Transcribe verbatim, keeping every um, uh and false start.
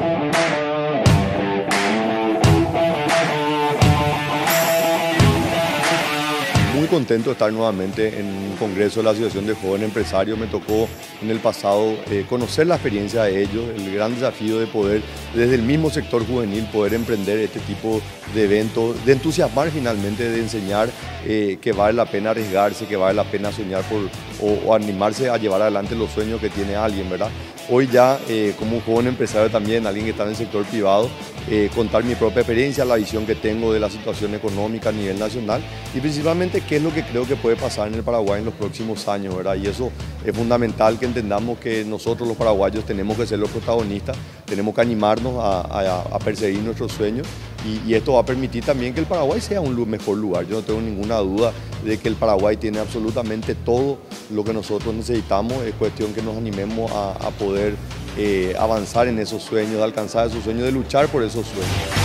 Muy contento de estar nuevamente en un congreso de la Asociación de Jóvenes Empresarios. Me tocó en el pasado eh, conocer la experiencia de ellos, el gran desafío de poder, desde el mismo sector juvenil, poder emprender este tipo de eventos, de entusiasmar finalmente, de enseñar eh, que vale la pena arriesgarse, que vale la pena soñar por, o, o animarse a llevar adelante los sueños que tiene alguien, ¿verdad? Hoy ya, eh, como un joven empresario también, alguien que está en el sector privado, eh, contar mi propia experiencia, la visión que tengo de la situación económica a nivel nacional y principalmente qué es lo que creo que puede pasar en el Paraguay en los próximos años, ¿verdad? Y eso es fundamental, que entendamos que nosotros los paraguayos tenemos que ser los protagonistas, tenemos que animarnos a, a, a perseguir nuestros sueños y, y esto va a permitir también que el Paraguay sea un mejor lugar. Yo no tengo ninguna duda de que el Paraguay tiene absolutamente todo lo que nosotros necesitamos, es cuestión que nos animemos a, a poder eh, avanzar en esos sueños, de alcanzar esos sueños, de luchar por esos sueños.